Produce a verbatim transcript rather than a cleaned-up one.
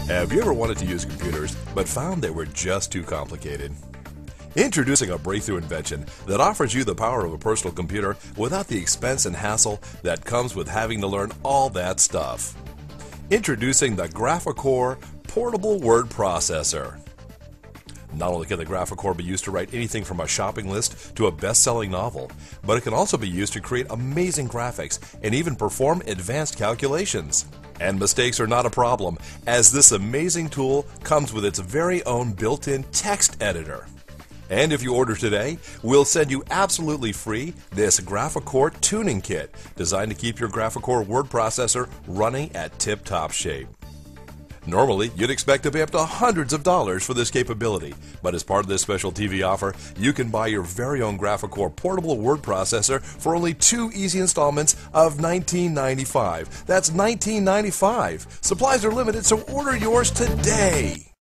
Have you ever wanted to use computers but found they were just too complicated? Introducing a breakthrough invention that offers you the power of a personal computer without the expense and hassle that comes with having to learn all that stuff. Introducing the Graphacore Portable Word Processor. Not only can the Graphacore be used to write anything from a shopping list to a best-selling novel, but it can also be used to create amazing graphics and even perform advanced calculations. And mistakes are not a problem, as this amazing tool comes with its very own built-in text editor. And if you order today, we'll send you absolutely free this Graphacore tuning kit, designed to keep your Graphacore word processor running at tip-top shape. Normally, you'd expect to pay up to hundreds of dollars for this capability, but as part of this special T V offer, you can buy your very own Graphacore portable word processor for only two easy installments of nineteen ninety-five dollars. That's nineteen ninety-five dollars. Supplies are limited, so order yours today.